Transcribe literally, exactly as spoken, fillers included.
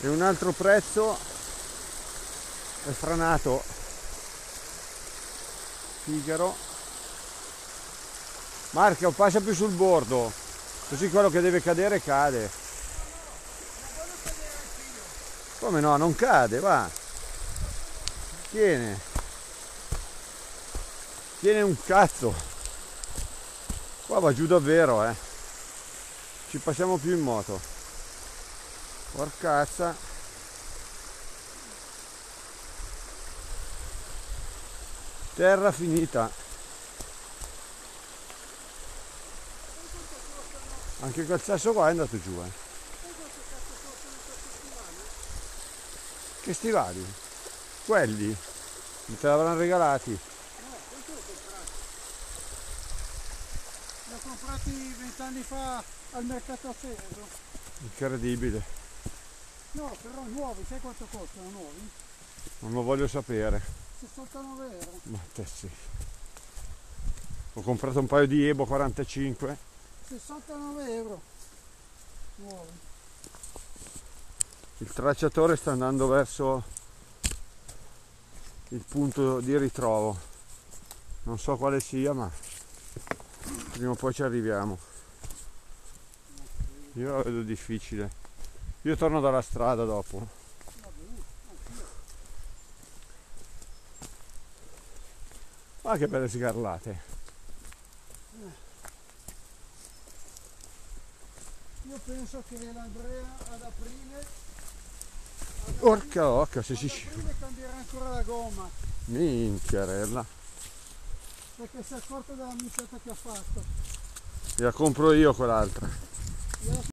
E un altro prezzo è franato. Figaro. Marco, passa più sul bordo, così quello che deve cadere cade. Come no, non cade, va. Tiene. Tiene un cazzo. Qua va giù davvero, eh. Ci passiamo più in moto. Porcazza. Terra finita. Anche quel sasso qua è andato giù, eh. Che stivali? Quelli? Mi te l'avranno regalati? No, questo l'ho comprato. Li ho comprati vent'anni fa al mercato a Seveso. Incredibile. No, però nuovi, sai quanto costano nuovi? Non lo voglio sapere. sessantanove euro. Ma te sì. Ho comprato un paio di Ebo quarantacinque. sessantanove euro. Nuovi. Il tracciatore sta andando verso il punto di ritrovo. Non so quale sia, ma prima o poi ci arriviamo. Io la vedo difficile. Io torno dalla strada dopo. Ma che belle sgarlate. Io penso che l'Andrea ad aprile ad Orca occa, se ad si... aprile cambierà ancora la gomma, Minchiarella. perché si è accorto della micetta che ha fatto. La compro io quell'altra. Gliela